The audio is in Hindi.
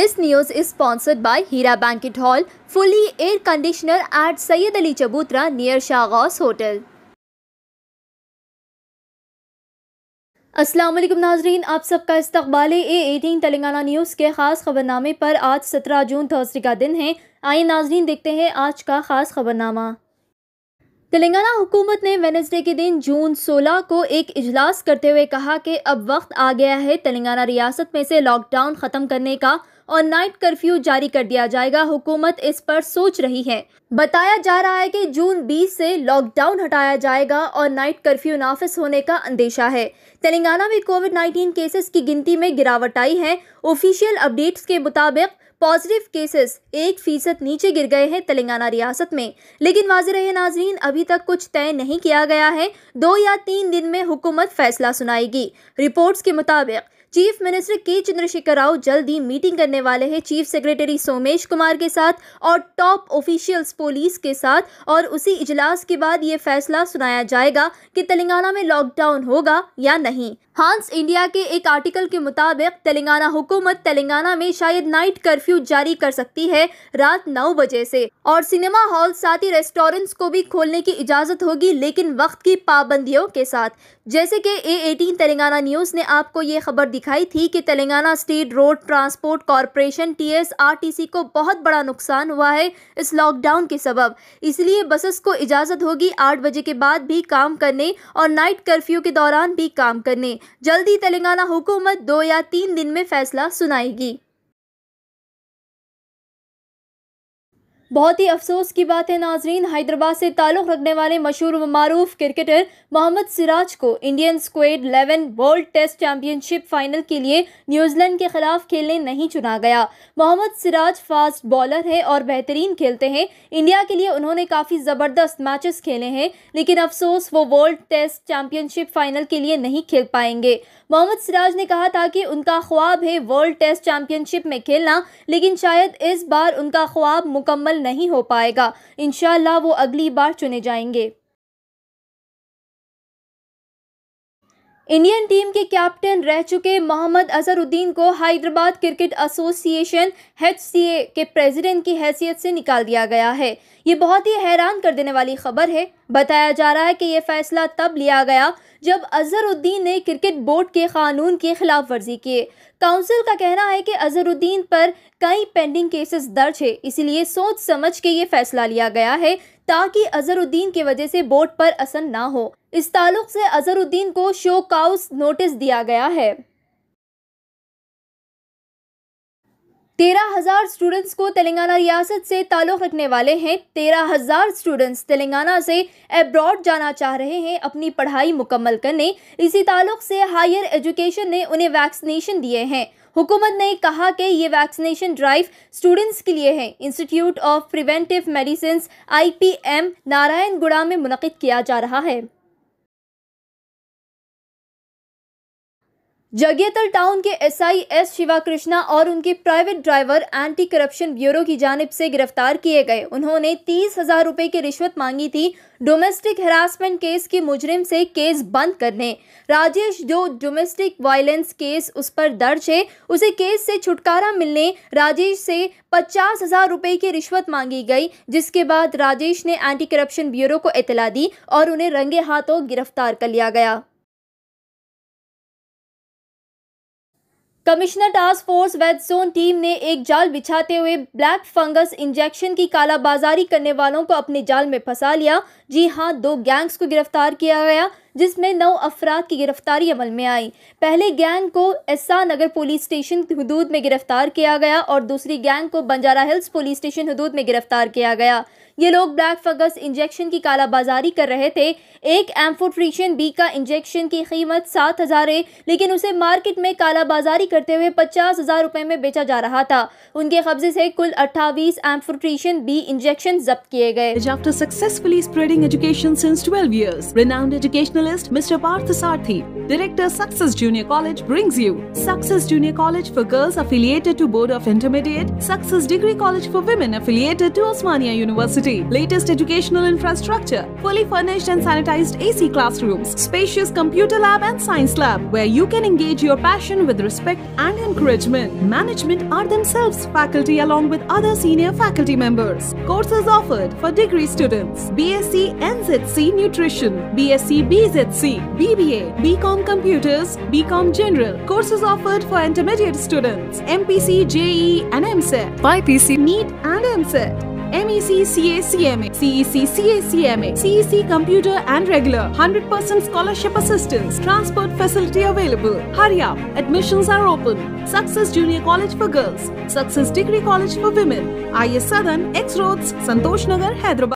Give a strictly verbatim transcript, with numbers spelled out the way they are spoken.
This news is sponsored by Hira Banquet Hall, fully air conditioner at Sayyid Ali Chabutra near Shahghaus Hotel. अस्सलाम वालेकुम नाजरीन, आप सबका इस्तकबाल है ए एटीन तेलंगाना न्यूज़ के ख़ास खबरनामे पर। आज सत्रह जून थर्सडे का दिन है। आइए नाजरीन देखते हैं आज का ख़ास खबरनामा। तेलंगाना हुकूमत ने वेडनेसडे के दिन जून सोलह को एक इजलास करते हुए कहा कि अब वक्त आ गया है तेलंगाना रियासत में से लॉकडाउन ख़त्म करने का और नाइट कर्फ्यू जारी कर दिया जाएगा। हुकूमत इस पर सोच रही है। बताया जा रहा है कि जून बीस से लॉकडाउन हटाया जाएगा और नाइट कर्फ्यू नाफिज होने का अंदेशा है। तेलंगाना में कोविड नाइन्टीन केसेस की गिनती में गिरावट आई है। ऑफिशियल अपडेट्स के मुताबिक पॉजिटिव केसेस एक फीसद नीचे गिर गए हैं तेलंगाना रियासत में, लेकिन वाज़ेह रहे नाजरीन, अभी तक कुछ तय नहीं किया गया है। दो या तीन दिन में हुकूमत फैसला सुनाएगी। रिपोर्ट्स के मुताबिक चीफ मिनिस्टर के चंद्रशेखर राव जल्द ही मीटिंग करने वाले हैं चीफ सेक्रेटरी सोमेश कुमार के साथ और टॉप ऑफिशियल्स पुलिस के साथ, और उसी इजलास के बाद ये फैसला सुनाया जाएगा कि तेलंगाना में लॉकडाउन होगा या नहीं। हांस इंडिया के एक आर्टिकल के मुताबिक तेलंगाना हुकूमत तेलंगाना में शायद नाइट कर्फ्यू जारी कर सकती है रात नौ बजे से, और सिनेमा हॉल साथ ही रेस्टोरेंट्स को भी खोलने की इजाज़त होगी, लेकिन वक्त की पाबंदियों के साथ। जैसे कि ए एटीन तेलंगाना न्यूज़ ने आपको ये खबर दिखाई थी कि Telangana state road transport corporation T S R T C को बहुत बड़ा नुकसान हुआ है इस लॉकडाउन के सबब। इसलिए बसेस को इजाज़त होगी आठ बजे के बाद भी काम करने और नाइट कर्फ्यू के दौरान भी काम करने। जल्दी तेलंगाना हुकूमत दो या तीन दिन में फैसला सुनाएगी। बहुत ही अफसोस की बात है नाजरीन, हैदराबाद से ताल्लुक़ रखने वाले मशहूर व मारूफ क्रिकेटर मोहम्मद सिराज को Indian squad eleven world test championship final के लिए न्यूजीलैंड के खिलाफ खेलने नहीं चुना गया। मोहम्मद सिराज फास्ट बॉलर है और बेहतरीन खेलते हैं। इंडिया के लिए उन्होंने काफ़ी ज़बरदस्त मैचेस खेले हैं, लेकिन अफसोस वो वर्ल्ड टेस्ट चैंपियनशिप फाइनल के लिए नहीं खेल पाएंगे। मोहम्मद सिराज ने कहा था कि उनका ख्वाब है वर्ल्ड टेस्ट चैंपियनशिप में खेलना, लेकिन शायद इस बार उनका ख्वाब मुकम्मल नहीं हो पाएगा। इंशाअल्लाह वो अगली बार चुने जाएंगे। इंडियन टीम के कैप्टन रह चुके मोहम्मद अजहरुद्दीन को Hyderabad cricket association H C A के प्रेसिडेंट की हैसियत से निकाल दिया गया है। ये बहुत ही हैरान कर देने वाली खबर है। बताया जा रहा है कि यह फैसला तब लिया गया जब अजहरुद्दीन ने क्रिकेट बोर्ड के कानून की खिलाफ वर्जी की। काउंसिल का कहना है कि अजहरुद्दीन पर कई पेंडिंग केसेस दर्ज है, इसलिए सोच समझ के ये फैसला लिया गया है ताकि अजहरुद्दीन की वजह से बोर्ड पर असर ना हो। इस ताल्लुक से अजहरुद्दीन को शो काउस नोटिस दिया गया है। तेरह हजार स्टूडेंट्स को तेलंगाना रियासत से ताल्लुक़ रखने वाले हैं। तेरह हजार स्टूडेंट्स तेलंगाना से अब्रॉड जाना चाह रहे हैं अपनी पढ़ाई मुकम्मल करने। इसी ताल्लुक़ से हायर एजुकेशन ने उन्हें वैक्सीनेशन दिए हैं। हुकूमत ने कहा कि ये वैक्सीनेशन ड्राइव स्टूडेंट्स के लिए है। Institute of preventive medicine I P M Narayanguda में मुनक़िद किया जा रहा है। जगियातल टाउन के S I S Shiva Krishna और उनके private driver anti corruption bureau की जानिब से गिरफ्तार किए गए। उन्होंने तीस हजार रुपये की रिश्वत मांगी थी डोमेस्टिक हरासमेंट केस के मुजरिम से केस बंद करने। राजेश, जो डोमेस्टिक वायलेंस केस उस पर दर्ज है, उसे केस से छुटकारा मिलने राजेश से पचास हजार रुपये की रिश्वत मांगी गई, जिसके बाद राजेश ने एंटी करप्शन ब्यूरो को इत्तला दी और उन्हें रंगे हाथों गिरफ्तार कर लिया गया। Commissioner task force west zone team ने एक जाल बिछाते हुए ब्लैक फंगस इंजेक्शन की कालाबाजारी करने वालों को अपने जाल में फंसा लिया। जी हां, दो गैंग्स को गिरफ्तार किया गया, जिसमें नौ अफराद की गिरफ्तारी अमल में आई। पहले गैंग को एस्सा नगर पुलिस स्टेशन हदूद में गिरफ्तार किया गया और दूसरी गैंग को बंजारा हिल्स पुलिस स्टेशन हदूद में गिरफ्तार किया गया। ये लोग ब्लैक फंगस इंजेक्शन की कालाबाजारी कर रहे थे। एक एम्फोट्रिशन बी का इंजेक्शन की कीमत सात हजार है, लेकिन उसे मार्केट में कालाबाजारी करते हुए पचास हजार रुपए में बेचा जा रहा था। उनके कब्जे से कुल अट्ठाईस एम्फोट्रिशन बी इंजेक्शन जब्त किए गए। After successfully spreading education since twelve years, renowned educationalist Mister Partha Sarthi, Director Success Junior College brings you Success Junior College for girls affiliated to Board of Intermediate, Success Degree College for women affiliated to Osmania University. faculty, latest educational infrastructure, fully furnished and sanitized A C classrooms, spacious computer lab and science lab, where you can engage your passion with respect and encouragement. Management are themselves faculty along with other senior faculty members. Courses offered for degree students: B S c N Z C Nutrition, B S c B Z C, B B A, B Com Computers, B Com General. Courses offered for intermediate students: M P C, J E E and M C E T, Y P C, NEET and M C E T. M E C, C A C M A, C E C, C A C M A, C E C Computer and Regular, one hundred percent scholarship assistance, transport facility available. Hurry up, admissions are open. Success Junior College for Girls, Success Degree College for Women, I S Southern, X Roads, Santosh Nagar, Hyderabad.